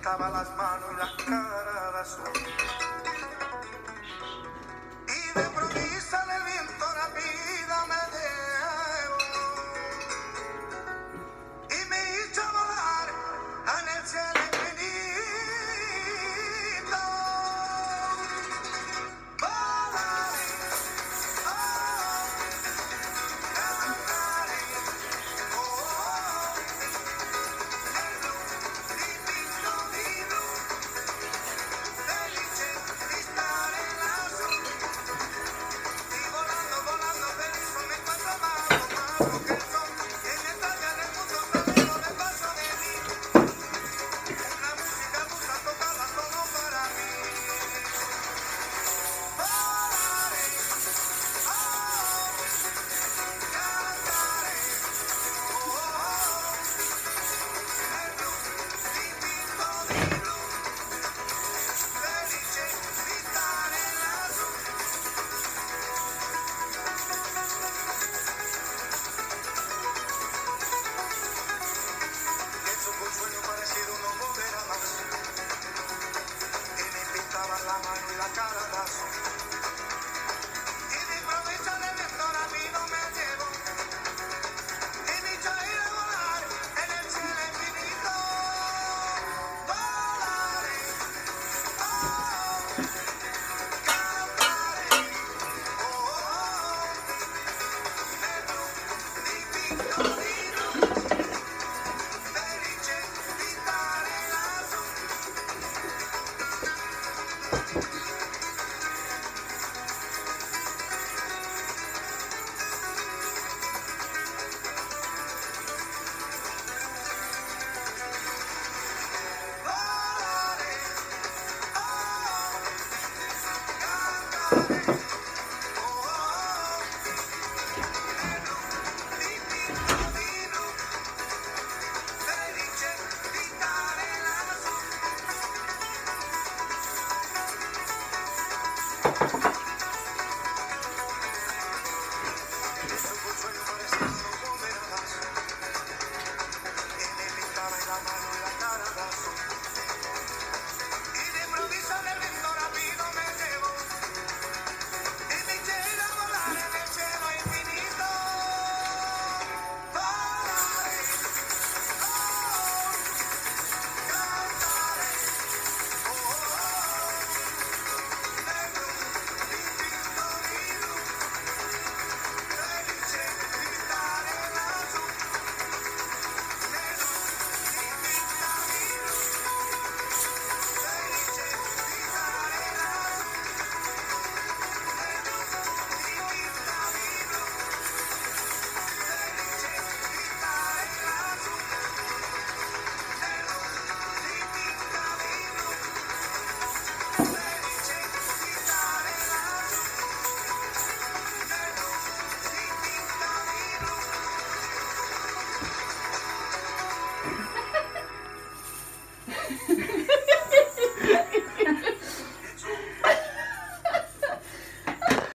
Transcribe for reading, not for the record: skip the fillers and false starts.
pintaba las manos y la cara de azul. Y de promesa del viento la vida me dejó y me hizo volar en el cielo infinito. Volare, oh, cantaré, oh, nel blu, dipinto di blu, felice di stare lassù. Y volando, volando feliz me encuentro más loco que el sol. Y en esta en el mundo sabe lo paso de mí. Una música dulce tocada solo para mí. Volaré, oh, cantaré, oh, nel blu, dipinto di blu, felice di stare lassù. Pienso que un sueño parecido no volverá más. Y me pintaban la mano y la cara de azul.